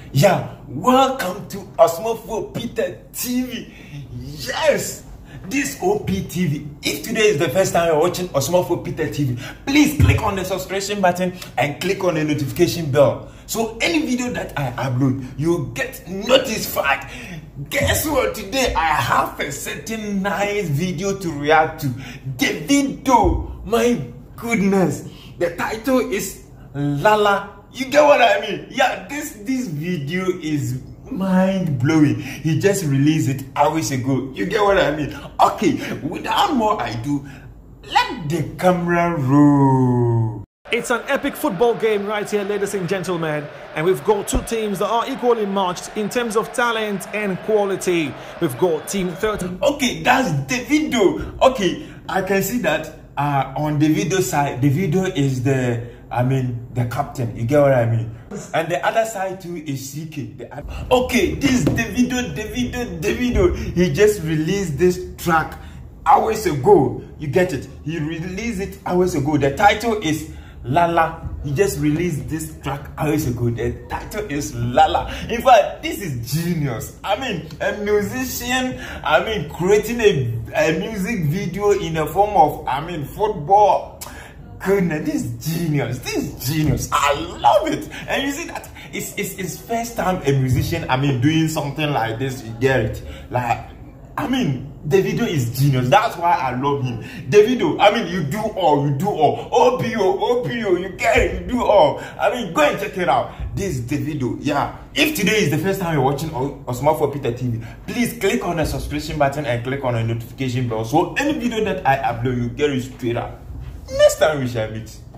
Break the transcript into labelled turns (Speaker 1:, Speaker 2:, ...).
Speaker 1: Yeah, welcome to Osmofo Peter TV. Yes, this OPTV. If today is the first time you're watching Osmofo Peter TV, please click on the subscription button and click on the notification bell. So any video that I upload, you get notified. Guess what? Today I have a certain nice video to react to. Davido, my goodness. The title is Lala. You get what I mean? Yeah, this video is mind-blowing. He just released it hours ago. You get what I mean? Okay, without more ado, let the camera roll.
Speaker 2: It's an epic football game right here, ladies and gentlemen, and we've got two teams that are equally matched in terms of talent and quality. We've got Team 30.
Speaker 1: Okay, that's Davido. Okay, I can see that on Davido's side, Davido is the captain. You get what I mean? And the other side too is CK. Okay, this Davido. He just released this track hours ago. You get it? He released it hours ago. The title is Lala. He just released this track hours ago. The title is Lala. In fact, this is genius. I mean, a musician, creating a music video in a form of, football. Goodness, this is genius. I love it. And you see that it's first time a musician, doing something like this. You get it? Davido is genius. That's why I love him. Davido, you do all. OPO, you get it, you do all. Go and check it out. This is Davido. Yeah. If today is the first time you're watching Osmofo Peter TV, please click on the subscription button and click on the notification bell. So any video that I upload, you get it straight up. Next time we shall meet.